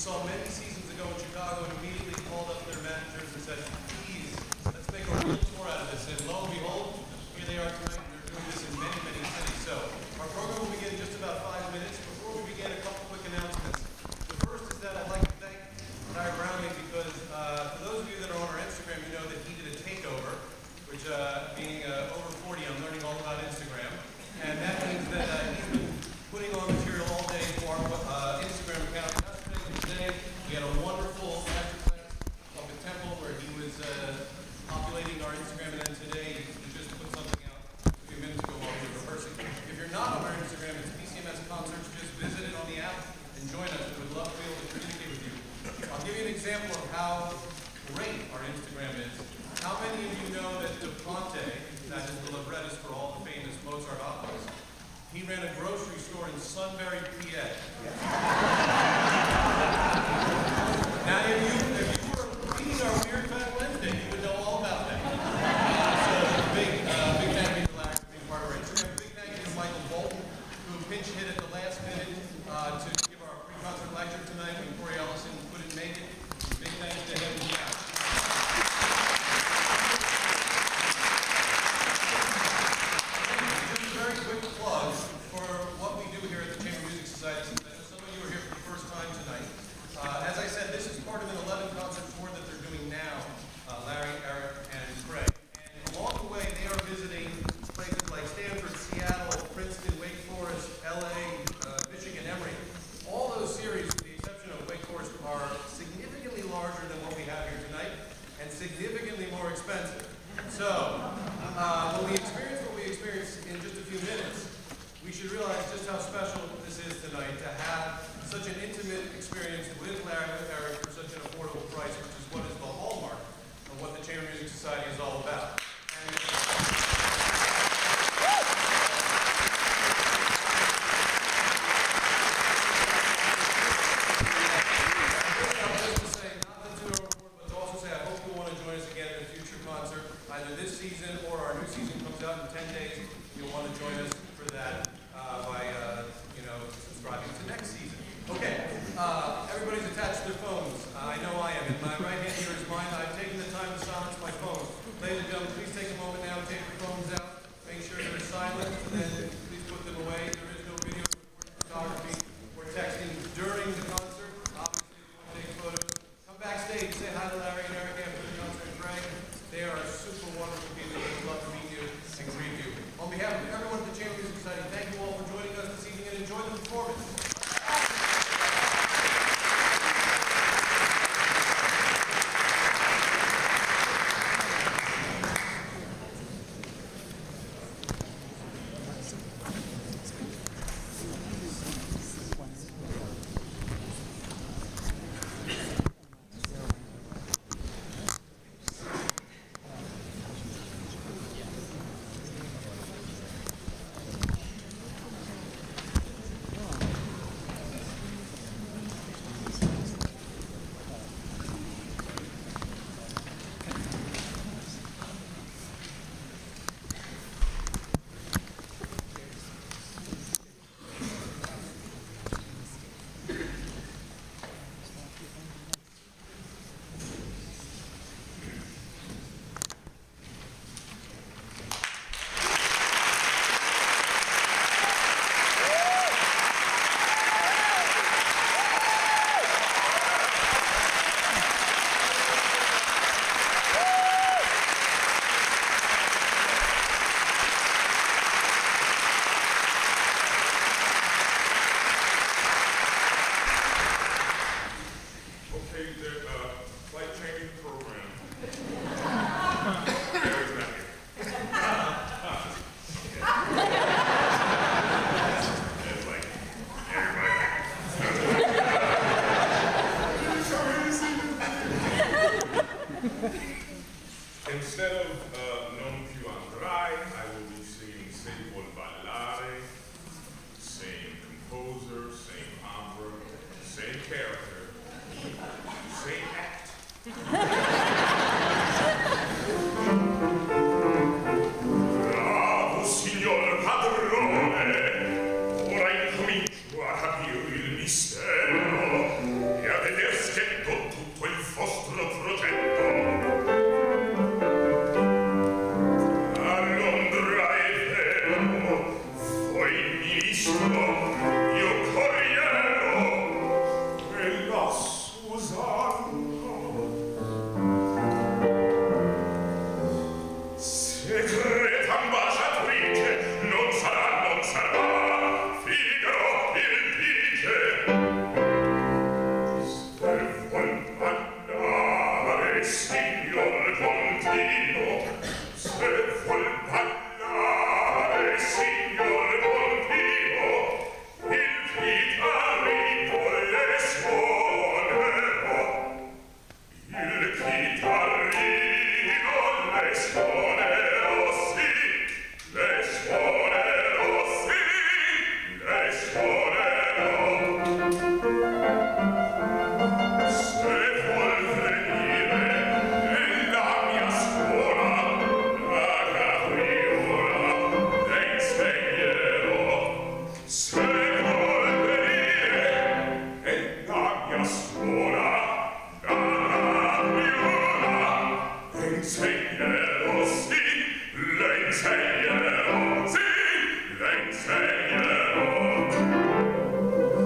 saw many seasons ago in Chicago and immediately called up their managers and said, please, let's make a real tour out of this. And lo and behold, here they are tonight, and they're doing this in many, many cities. So our program will begin in just about 5 minutes. Before we begin, a couple quick announcements. The first is that I'd like to thank Eric Brownlee because for those of you that are on our Instagram, you know that he did a takeover, which being over 40, I'm learning all about Instagram. And that means that he's been putting on material all day for our Instagram account. Today, we had a wonderful masterclass up at Temple where he was populating our Instagram, and then today he just put something out a few minutes ago while we were rehearsing. If you're not on our Instagram, it's PCMS Concerts. Just visit it on the app and join us. We would love to be able to communicate with you. I'll give you an example of how great our Instagram is. How many of you know that De Ponte, that is the librettist for all the famous Mozart operas, he ran a grocery store in Sunbury, PA. Now, if you were reading our Weird Fact Wednesday, you would know all about that. So, big thank you to Larry for being part of our Instagram. Big thank you to Michael Bolton, who pinch hit at the last minute to give our pre-concert lecture tonight when Corey Ellison couldn't make it. Big thanks to him. Very quick plug for what we do here at the Chamber Music Society. Since I know some of you are here for the first time tonight. As I said, this is part of an 11-concert tour that they're doing now, Larry, Eric, and Craig. And along the way, they are visiting places like Stanford, Seattle, Princeton, Wake Forest, LA, Michigan, Emory. All those series, with the exception of Wake Forest, are significantly larger than what we have here tonight and significantly more expensive. So, when we experience what we experience in just a few minutes, we should realize just how special this is tonight to have such an intimate experience with Larry and Eric for such an affordable price, which is what is the hallmark of what the Chamber Music Society is all about. And just to say, not to tour report, but to also say I hope you want to join us again in a future concert, either this season or our new season comes out in 10 days. You'll want to join us for that by subscribing to next season. Okay, everybody's attached to their phones. I know I am. In my right hand here is mine. I've taken the time to silence my phone. Ladies and gentlemen, please take a moment now, take your phones out, make sure they're silent, and then please put them away. There is no video photography or texting during the concert. Obviously, if you want to take photos, come backstage, say hi to Larry and Eric after the concert, and Greg. They are super wonderful people. They would love to meet you and greet you. On behalf of everyone at the Chamber Music Society, thank you all for joining us this evening and enjoy the performance.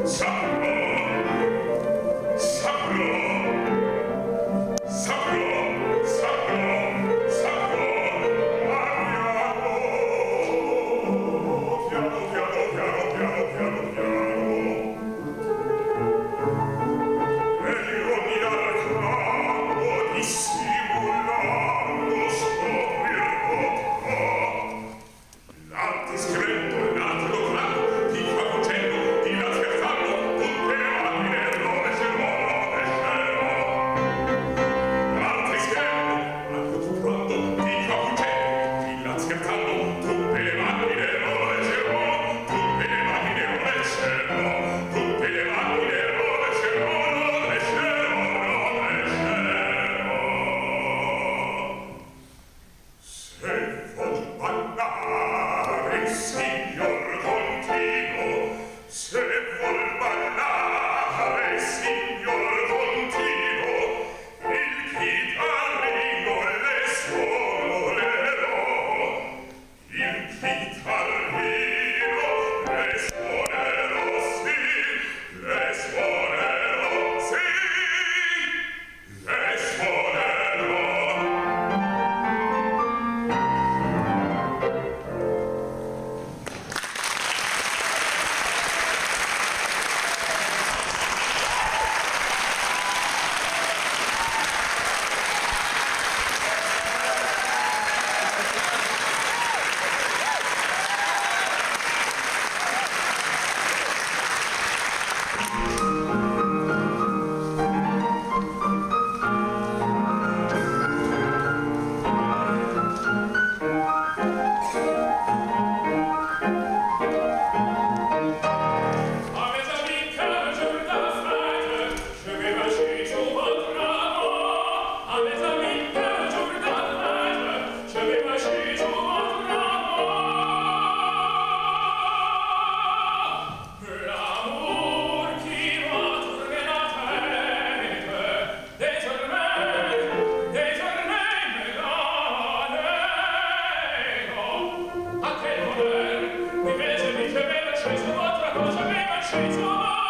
She's